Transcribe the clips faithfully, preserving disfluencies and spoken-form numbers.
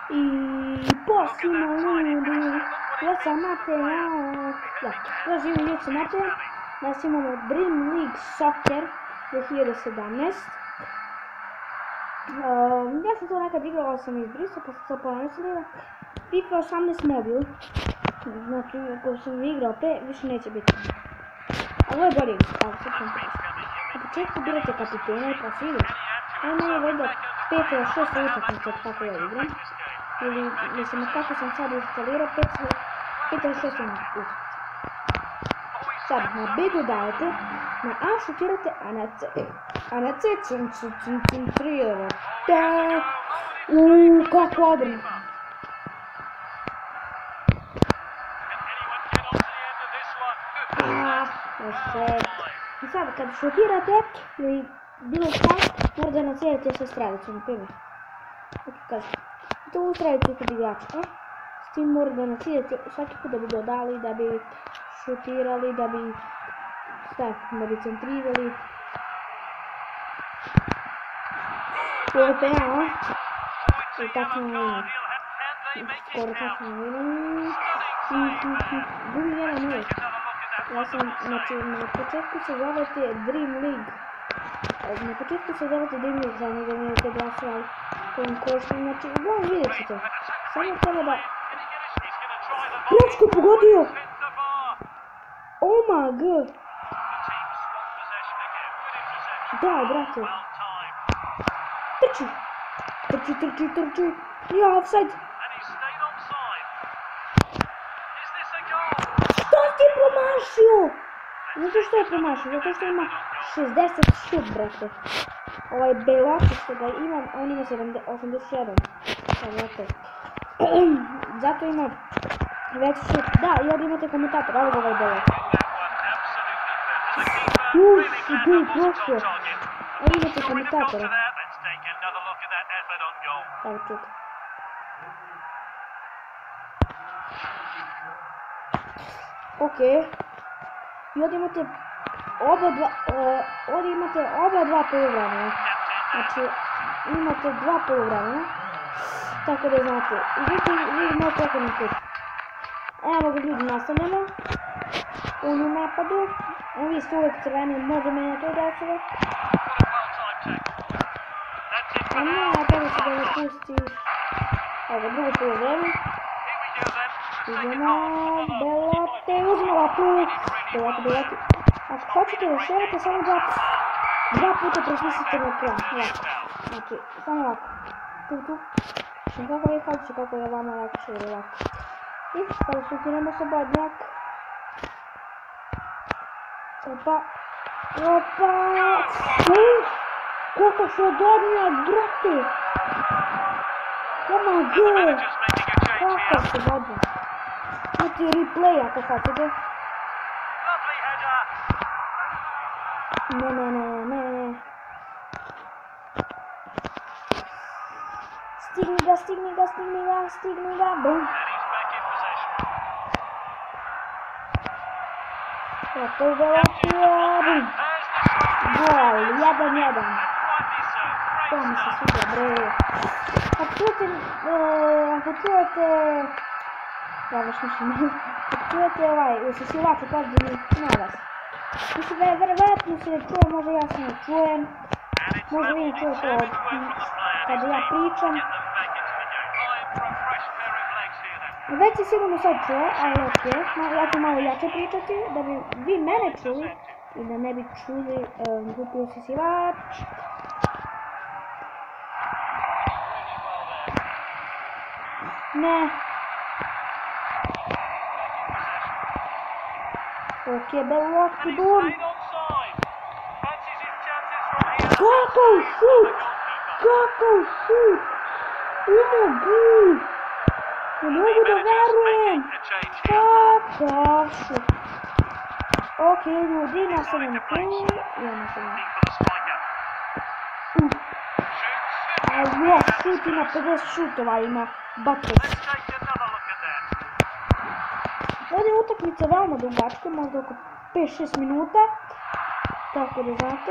I posimo ljudi, Ljeca Mateja, da, dolazimo Ljeca Mateja, danas imamo Dream League Soccer dvije hiljade sedamnaest. Um, ja sam to nekad igrala, ali sam izbrisao, pa sam to ponovno instalirao. FIFA osamnaest mobil, znači ako sam igrao pe, više neće biti. Ali ovo je bolje igra, ali sad ću vam pokazati. Na početku birate kapitena i pa se igraš. Ovo meni je valjda pet ili šest utakmica od kako ja igram. Ili, mislim, kako sam sad instalirao, pet ili šest utakmica. Sad, na B dodajete, na A šutirate, a na C, a na C centrirate. Uuuu, kako odbrana. I sad, kad šutirate, ili bilo šta, morate nacijeliti sa strelicu, na primjer. Tako kažem. To u strelicu kod igrača, e? S tim morate nacijeliti svaki put da bi dodali, da bi šutirali, da bi, šta, da bi centrirali. Ovo je penal, i tako na vinu. Skoro tako na vinu. Drugi jedan uvijek. Ja sam, znači, na početku se zovete Dream League. Na početku se zovete Dream League, za njega vidite glasovali kojim koštim, znači, uglavnom vidjet ćete. Samo treba da... Pljačku pogodio! Oh my god! Daj, brate! Trči! Trči, trči, trči! Ja, offside! Što ti je promašio? Zato što je promašio, zato što ima šezdeset šut, brate. Ovaj Belaki što ga imam, on ima osamdeset jedan. Zato ima veći šut. Da, i ovdje imate komentator, evo ga ovaj Belaki. Uff, i gdje je prošlo? Ovdje imate komentatora. Evo čuti. Ok. I ovdje imate oba dva, uh, ovdje imate oba dva poluvremena. Znači, imate dva poluvremena. Tako da znate. I vidite, vidite moj prehodni put. Evo ga ljudi, nastavljamo. On u napadu. Ovi su uvijek crveni, može menjati od glasove. A ne, a treba se da ga pustiš. Evo, drugo poluvreme. Idemo, Belote, uzme loptu. Belote, Belote. Ako hoćete još imate samo dva, dva puta presmislite na plan. Ovako. Znači, samo ovako. Tu, tu. Što kako je hoće, kako je vama lakše ili ovako. I sada šutiramo slobodnjak. Opa. Opa. Uff. Kako slobodnjak, brate. Oh my god. Kako slobodnjak. Imate replay ako hoćete. Ne, ne, ne, ne, ne. Stigni ga, stigni ga, stigni ga, stigni ga, bum. Tako je Belotija, bum. Gol, jedan jedan. To mi se sviđa, bre. Ako čujete, ako čujete... Ja baš mislim, ako čujete ovaj, usisivač u pozadini, nema vas. Mislim, vjerojatno se ne čuje, možda ja se ne čujem. Možda vi ne čujete od kada ja pričam. Već se sigurno sad čuje, ali ok. Ja ću malo jače pričati, da bi vi mene čuli i da ne bi čuli glupi usisivač. Ne. Ok, Belotki, bum! Kako šut! Kako šut! Oh my god! Ne mogu da verujem! Kakav šut! Ok, ljudi, nastavljamo tu. Ja nastavljamo. Ovo šut ima pedeset šutova, ima Bates. Ovdje je utakmica veoma dugačka, možda oko pet šest minuta. Tako da znate.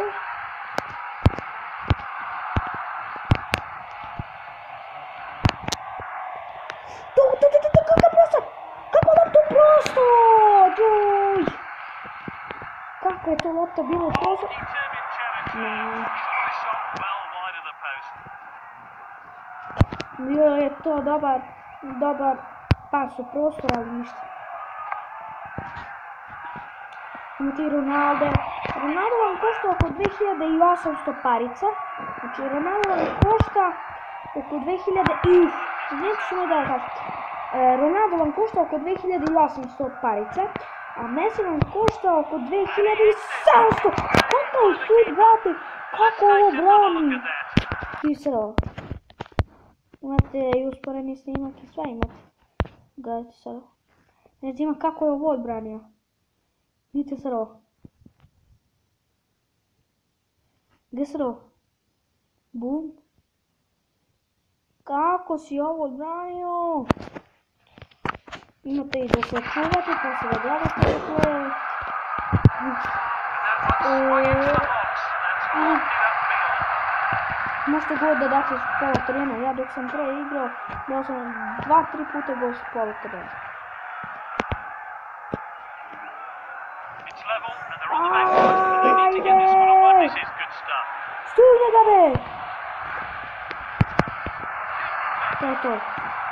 Tu, tu, tu, tu, tu, kakav prostor! Kako lopta u prostor! Đuj! Kako je to lopta bila u prostor? Ne. Bio je to dobar, dobar pas u prostor, ali ništa. Imate i Ronalde. Ronaldo vam košta oko dve hiljade osamsto parica. Znači Ronaldo vam košta oko dve hiljade i... Znači što mi da kažem. Ronaldo vam košta oko dve hiljade osamsto parica. A Messi vam košta oko dve hiljade sedamsto. Kako je šut, brate? Kako ovo brani? Pisao. Imate i usporeni snimak i sve imate. Gledajte sad. Ne znam kako je ovo odbranio. Vidite sad ovo. Gdje sad ovo? Bum. Kako si ovo odbranio? Imate i da se čuvate, pa se da gledate koje. Možete god da date s pola terena. Ja dok sam pre igrao, dao sam dva tri puta gol s pola terena. Ajde! Stuj njega be! To je to.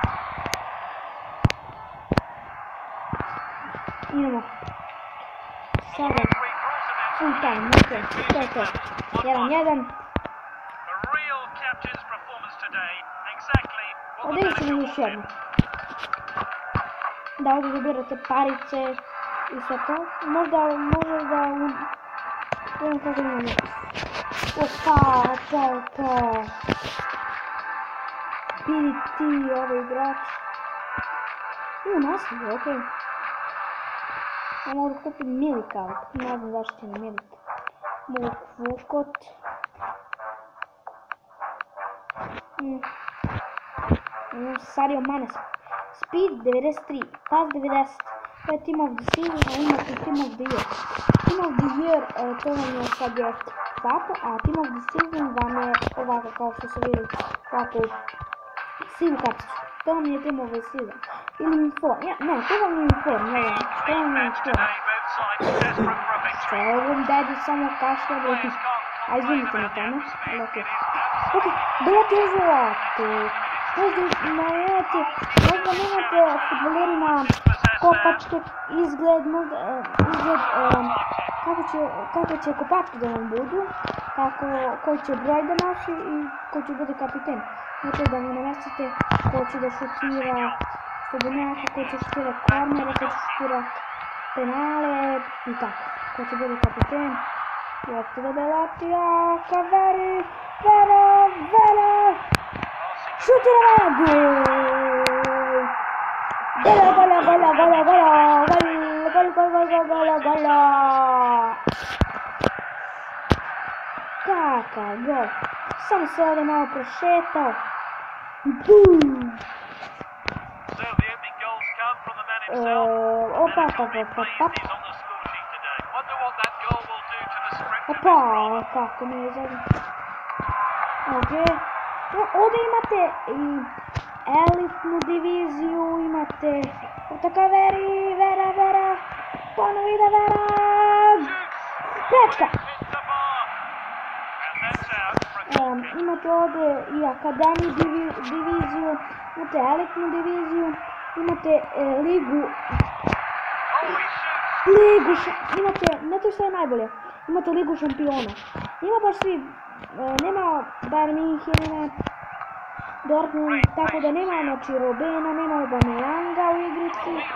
Idemo. Sada. Full time, ok. To je to. jedan jedan. Ovdje ćemo još jedno. Da ovdje dobirate parice i sve to. Možda, možda da... Gledam kako imamo. Opa, opa, opa. Vidi ti ovaj igrač. U, naslije, okej. Ja mogu kupiti milika, ne znam zašto ti ne milika. Mogu kvukot. Mm. Sadio Mane, speed devedeset tri, pass devedeset, to je team of the season, a imate team of the year. Team of the year, to vam je sad je tako, a team of the season vam je ovako kao što se vidi, ovako sivu karticu. To vam je team of the season. Ili inform, ja, ne, to vam je inform, ne, to vam je inform. Što ovom dadi samo kašlja, brati. A izvinite na tome, ali okej. Okej, dajte zlato. Možda imate, možda nemate futbolerima kopačke izgled, možda, izgled, kako će, kako će kopačke da vam budu, kako, koji će broj da nosi i ko će bude kapiten. Znate da mu namestite ko će da šutira slobodnjaka, ko će šutira kornere, ko će šutira penale i tako. Ko će bude kapiten. Lopta da belati, jaka, veri, vera, vera. Šutira, gol! Gola, gola, gola, gola, gola, gol, gol, gol, gol, gola, gola! Kakav gol! Samo se ovdje malo prošetao. Bum! Opa, opa, opa, opa. Opa, kako mi je zadnje. Okej. Ovdje imate i elitnu diviziju, imate Otaka veri, vera, vera, ponovo ide vera, prečka! Um, imate ovdje i akademiju divi, diviziju, imate elitnu diviziju, imate e, ligu, ligu, imate, znate što je najbolje, imate ligu šampiona. Nema baš svi, e, nema Bayern München, nema Dortmund, tako da nema, znači Robena, nema Aubameyanga u igrici.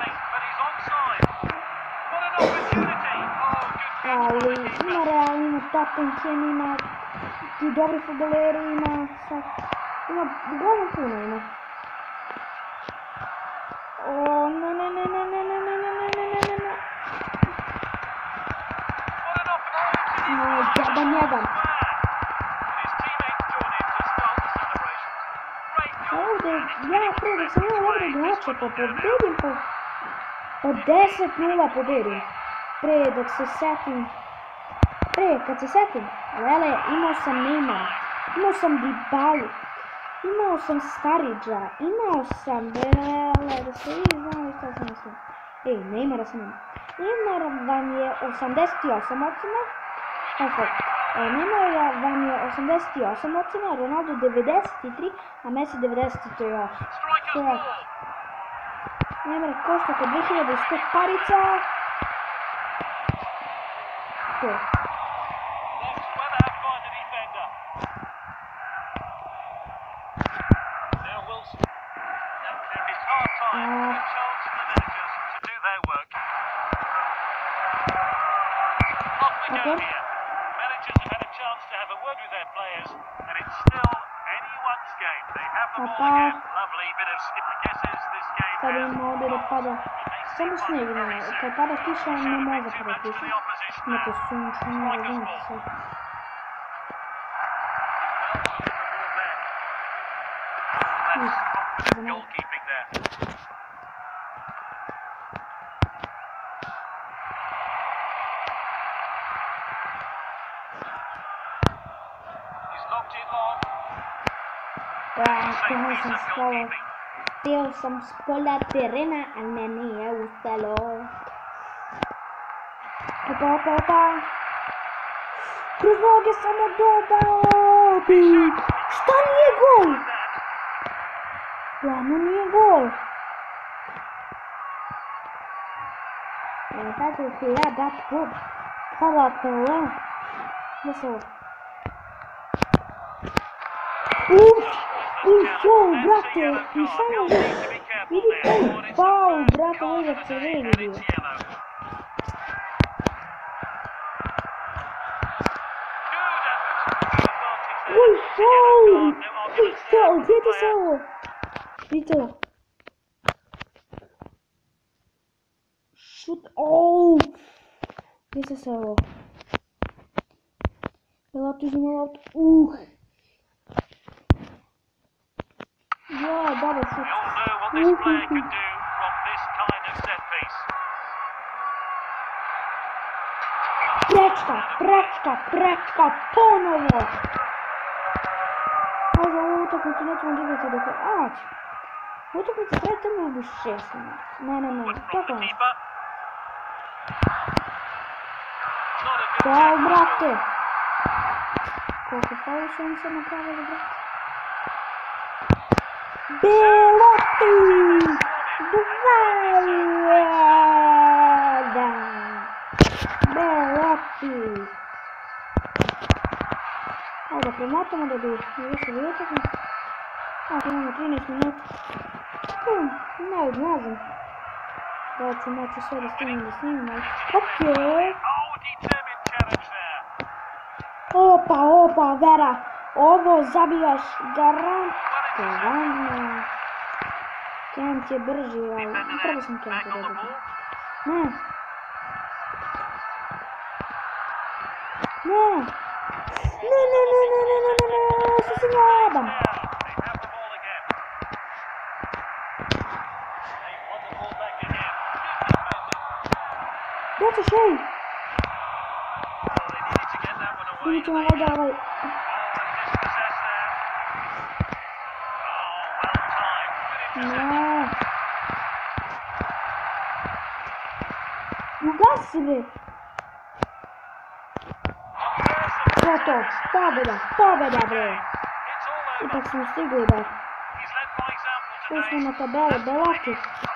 Ali ima Real, ima Tottenham, ima ti dobri futboleri, ima sad, ima uglavnom puno ima. O, ne, ne, ne, ne, ne, ne, ne, ne, ne, ne, ne, ne, ne. No, jedan, jedan. Ovdje, ja prije da sam imao ovdje igrače, pa pobedim, pa, pa deset nula pobedim. Prije dok se setim, prije kad se setim, lele, imao sam Neymara, imao sam Dybalu, Imao sam Stariđa, imao sam Bele, da se vi znali šta sam mislim. Ej, Neymara sam imao. Neymar vam je osamdeset osam ocena. Neymar vam je osamdeset osam ocena, Ronaldo devedeset tri, a Messi devedeset osam. Neymar košta oko dve hiljade sto parica. To. Okay. Managers have had a chance to have a word with their players, and it's still anyone's game. They have the ball again. Lovely bit of skip. I guess as this game Stavimo ovdje da pada. Samo snijeg ne, kad pada kiša ne može pada kiša. Imate sunčano, razumite se. Goalkeeping there. Ja, htio sam s pola, htio sam s pola terena, ali me nije uspjelo. Opa, opa, opa. Kroz noge samo dodao. Šta nije gol? Stvarno nije gol. Evo tako ću ja dat pod pola terena. Gdje se ovo? Uff! Uff, brate, i samo vidite, faul, brate, ovo je crveni bio. Uj, faul, uj, faul, gledajte se ovo. Vidite ovo. Šut, ouuu. Gledajte se ovo. Loptu uzimo loptu, uh. Ja, dobar šut. Prečka, prečka, prečka, ponovo! Može ovu utakmicu nećemo odigrati dok je ać. Utakmicu treba tamo bi šest minut. Ne, ne, ne, tako nešto. Faul, brate! Koliko faul su oni sad napravili, brate? Belotti! Dva jedan! Belotti! Evo da premotamo da bi završili utakmicu. Ako imamo trinaest minuta. Hmm, ne znam. Da ću moći sve da snimim da snimim, ali... Okej! Opa, opa, Vera! Ovo zabijaš garant... Garantno... Kent je brži, ali... Prvo sam Kenta da dobio. Ne! Ne! Ne, ne, ne, ne, ne, ne, ne, ne, što se njabam! Gdje ćeš, ej? Vidit ćemo ovdje ovaj... Ne! Ugasi me! To je to, pobjeda, pobjeda bre! Ipak smo stigli bar. Tu smo na tabeli, Belotti.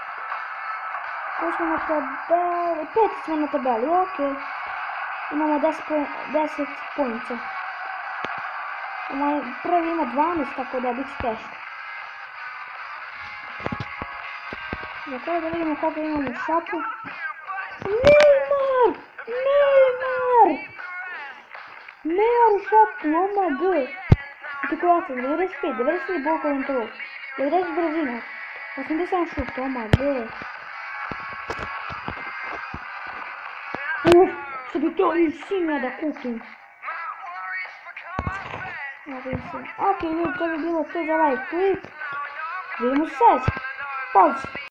Tu smo na tabeli, pet smo na tabeli, okej. Imamo deset poinca. Prvi ima dvanaest, tako da bit će teško. Za kraj da vidimo koliko imamo u šapu. Neymar! Neymar! Neymar u šapu, oh my god! Artikulacija, devedeset pet, devedeset pet bol kontrol, devedeset brzina, osamdeset sedam šut, oh my god! Uff, što bi to insignia da kupim. Ok, ljudi, to bi bilo to za ovaj klip. Vidimo se sad. Pozdrav!